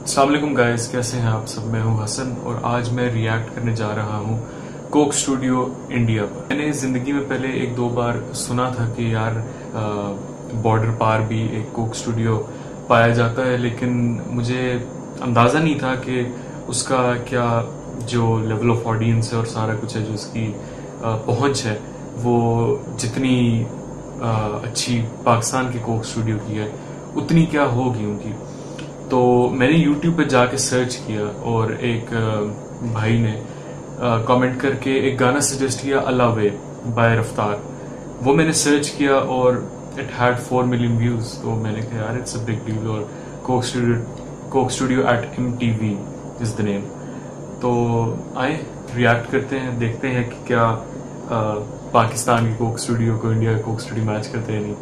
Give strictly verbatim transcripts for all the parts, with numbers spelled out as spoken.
अस्सलाम वालेकुम गाइस, कैसे हैं आप सब। मैं हूं हसन और आज मैं रिएक्ट करने जा रहा हूं कोक स्टूडियो इंडिया पर। मैंने जिंदगी में पहले एक दो बार सुना था कि यार बॉर्डर पार भी एक कोक स्टूडियो पाया जाता है, लेकिन मुझे अंदाज़ा नहीं था कि उसका क्या जो लेवल ऑफ ऑडियंस है और सारा कुछ है, जो उसकी पहुंच है, वो जितनी अच्छी पाकिस्तान के कोक स्टूडियो की है उतनी क्या होगी उनकी। तो मैंने यूट्यूब पे जाके सर्च किया और एक भाई ने कमेंट करके एक गाना सजेस्ट किया, अल्लाह वे बाय रफ्तार। वो मैंने सर्च किया और it had four million views. तो मैंने कहा यार इट्स अ बिग डील, और Coke Studio Coke Studio at M T V is the name. तो आए रिएक्ट करते हैं, देखते हैं कि क्या आ, पाकिस्तान की कोक स्टूडियो को इंडिया का कोक स्टूडियो मैच करते हैं नहीं।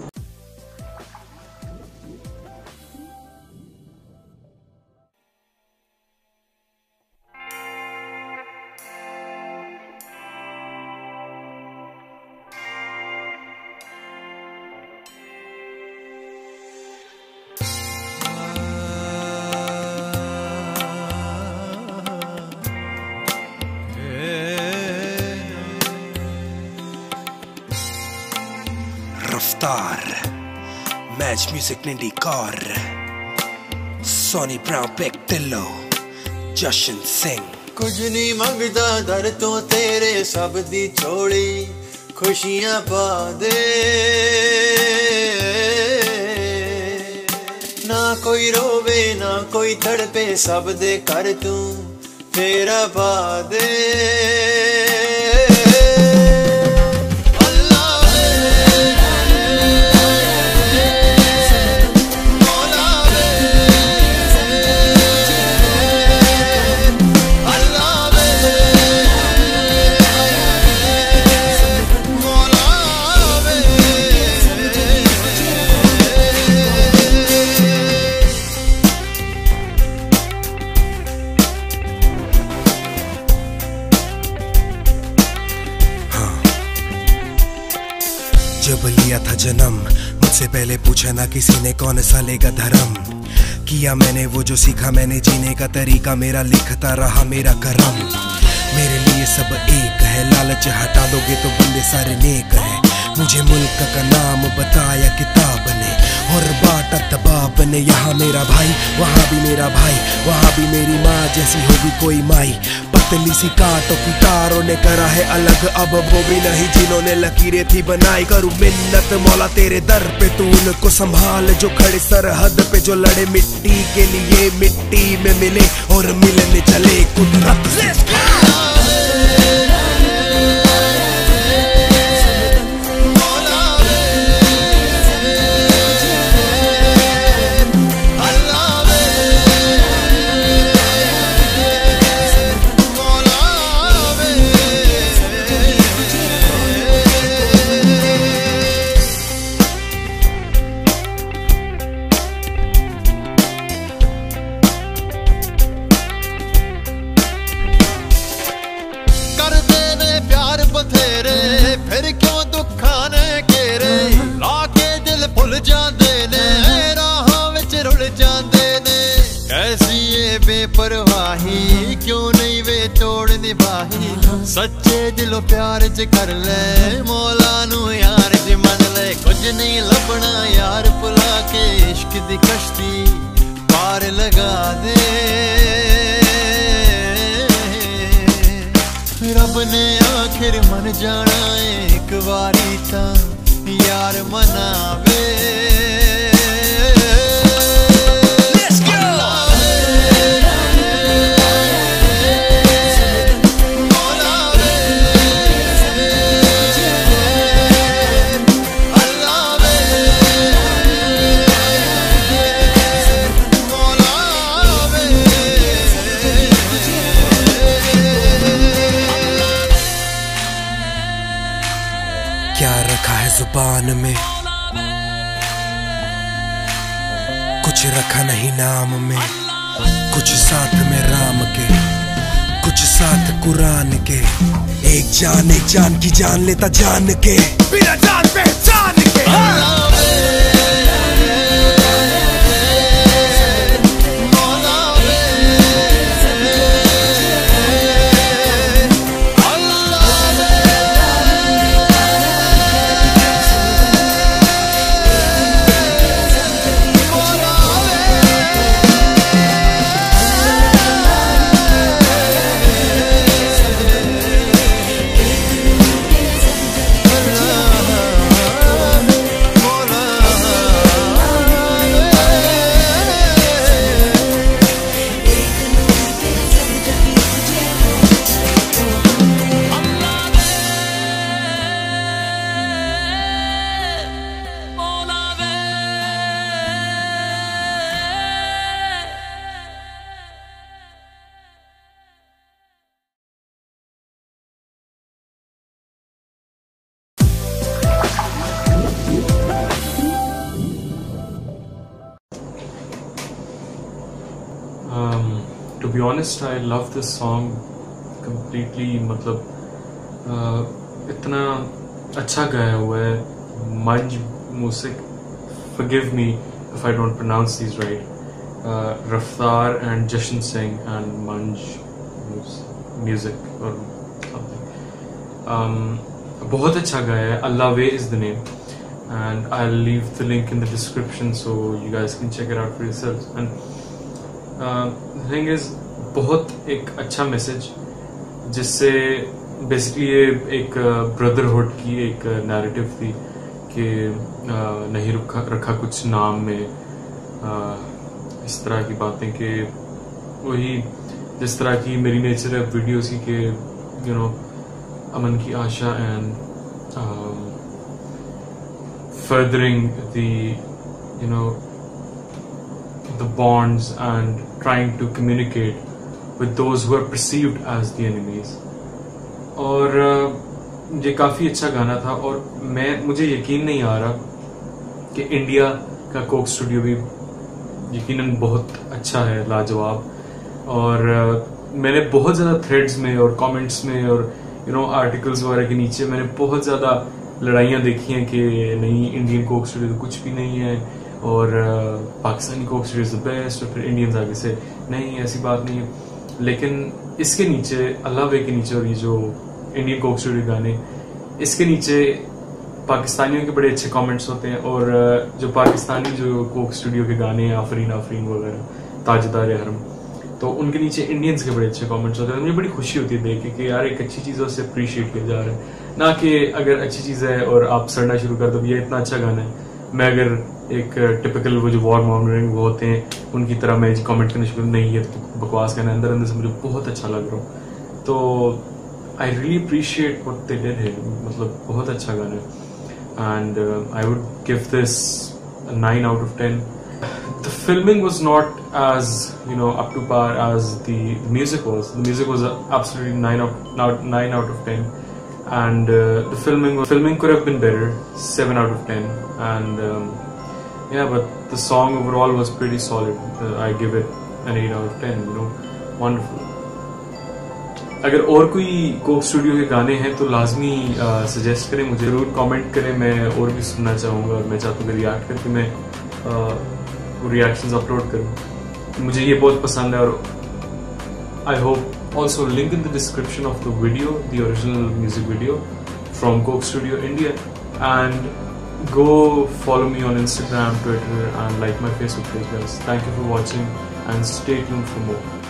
Raftaar Manj music Nindy Kaur Sunny Brown पिक टिल्लो जशन सिंह। कुछ नहीं मंगदा दर तो तेरे, सब दी छोड़ी खुशियां पा दे। ना कोई रोवे ना कोई तड़पे, सब दे कर तू तेरा पा दे। जब लिया था जन्म मुझसे पहले पूछा ना किसी ने कौन सा लेगा धर्म। किया मैंने वो जो सीखा मैंने जीने का तरीका, मेरा लिखता रहा मेरा करम। मेरे लिए सब एक है, लालच हटा दोगे तो बंदे सारे नेक है। मुझे मुल्क का नाम बताया किताब ने और बाटा तबाब ने। यहाँ मेरा भाई वहाँ भी मेरा भाई, वहाँ भी मेरी माँ जैसी होगी कोई माई। पतली सी कांटों की तारों ने करा है अलग, अब वो भी नहीं जिन्होंने लकीरें थी बनाई। करूँ मिन्नत मौला तेरे दर पे, तू उनको संभाल जो खड़े सरहद पे, जो लड़े मिट्टी के लिए मिट्टी में मिले और मिलने चले कुदरत से। फिर क्यों दुखा ने घेरे, लाके दिल भुल जाते ने, राहां विच रुल जाते ने। कैसी ये बेपरवाही, क्यों नहीं वे तोड़ निभाही। सच्चे दिलों प्यार च कर ले, मौला नू यार च मन ले। कुछ नहीं लभना यार भुला के, इश्क दी कश्ती पार लगा दे। रब ने आखिर मन जाना एक बारी ता यार मनावे। क्या रखा है जुबान में, कुछ रखा नहीं नाम में। कुछ साथ में राम के, कुछ साथ कुरान के। एक जान एक जान की जान लेता जान के, बिना जान पहचान के। To be honest I love this song completely, मतलब uh, इतना अच्छा गाया हुआ है। Manj music, forgive me if I don't pronounce these right, uh, Raftaar and Jashan Singh and Manj music or something, um, बहुत अच्छा गाया है। Allah Way is the name and I'll leave the link in the description so you guys can check it out for yourselves. And uh, the thing is, बहुत एक अच्छा message जिससे basically ये एक ब्रदरहुड की एक नैरेटिव थी कि नहीं रखा रखा कुछ नाम में, आ, इस तरह की बातें कि वही जिस तरह की मेरी नेचर है वीडियोस की कि you know Aman ki Asha and furthering the you know the bonds and trying to communicate with those who are perceived as the enemies. और uh, ये काफ़ी अच्छा गाना था और मैं मुझे यकीन नहीं आ रहा कि इंडिया का कोक स्टूडियो भी यकीनन बहुत अच्छा है, लाजवाब। और uh, मैंने बहुत ज़्यादा थ्रेड्स में और कमेंट्स में और यू नो आर्टिकल्स वगैरह के नीचे मैंने बहुत ज़्यादा लड़ाइयाँ देखी हैं कि नहीं, इंडियन कोक स्टूडियो तो कुछ भी नहीं है और uh, Pakistani Coke Studio is the best, और फिर इंडियंस आगे से नहीं, ऐसी बात नहीं है। लेकिन इसके नीचे, अल्लाह वे के नीचे और ये जो इंडियन कोक स्टूडियो गाने, इसके नीचे पाकिस्तानियों के बड़े अच्छे कमेंट्स होते हैं और जो पाकिस्तानी जो कोक स्टूडियो के गाने हैं, आफरीन आफरीन वगैरह, ताजदार हरम, तो उनके नीचे इंडियंस के बड़े अच्छे कमेंट्स होते हैं। मुझे बड़ी खुशी होती है देख के कि यार एक अच्छी चीज़ों से अप्रिशिएट किया जा रहा है, ना कि अगर अच्छी चीज़ है और आप सड़ना शुरू कर दो, ये इतना अच्छा गाना है, मैं अगर एक टिपिकल वो जो वॉर मॉनिटरिंग वो होते हैं उनकी तरह मैं कमेंट करना शुरू नहीं है तो बकवास करना, अंदर अंदर से मुझे बहुत अच्छा लग रहा हूँ। तो I really appreciate what they did here. मतलब बहुत अच्छा गाना है and uh, I would give this a nine out of ten. The filming was not as you know up to par as the, the music was. The music was absolutely nine out nine out of ten, and uh, the filming was, filming could have been better, seven out of ten. And um, yeah, but the song overall was pretty solid. Uh, I give it an eight out of ten. You know, wonderful. अगर और कोई Coke studio के गाने हैं तो लाजमी suggest करें, मुझे जरूर कमेंट करें, मैं और भी सुनना चाहूँगा और मैं चाहता हूँ कि रिएक्ट करके मैं वो रिएक्शंस अपलोड करूँ। मुझे ये बहुत पसंद है और I hope also link in the description of the video, the original music video from Coke Studio India, and go follow me on Instagram, Twitter and like my Facebook page. Thank you for watching and stay tuned for more.